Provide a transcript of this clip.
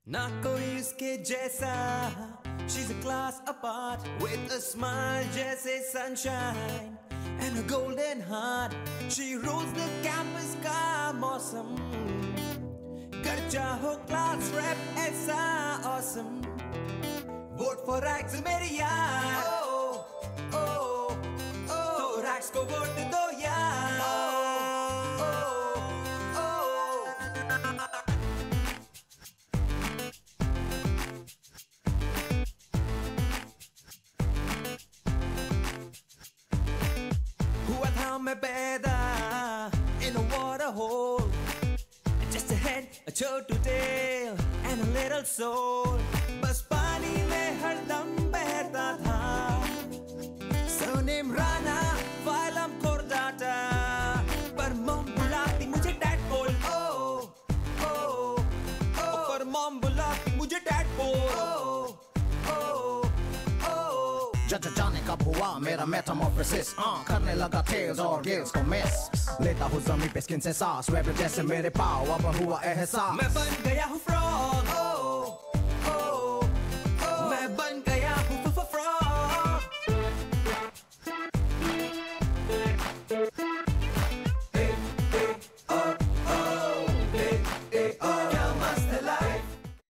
ना कोई उसके जैसा, she's a class apart with a smile जैसे sunshine and a golden heart. She rules the campus का मौसम, कर चाहो class rap ऐसा awesome. Vote for Rags मेरी यार, oh oh oh, तो Rags को वोट दो यार. हुआ था मैं पैदा in a water hole, just a head, a Chhotu tail and a little soul. बस पानी में हरदम बहता था. Surname राणा, phylum chordata, पर मॉम बुलाती मुझे tadpole. Oh oh oh, पर मॉम बुलाती मुझे tadpole. Oh oh oh. जाने कब हुआ मेरा मेटामॉर्फोसिस, करने लगा टेल्स और गिल्स को मिस. लेता हूँ जमीन पे स्किन से सांस, वेब जैसे मेरे पाँव, अब हुआ एहसास मैं बन गया हूँ फ्रॉग.